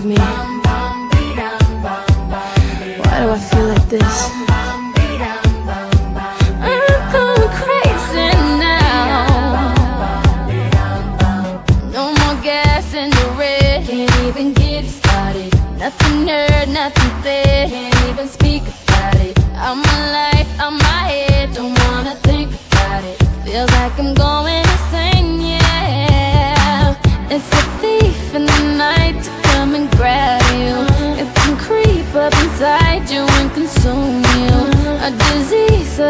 of me? Why do I feel like this? I'm going crazy now. No more gas in the red. Can't even get started. Nothing heard, nothing said.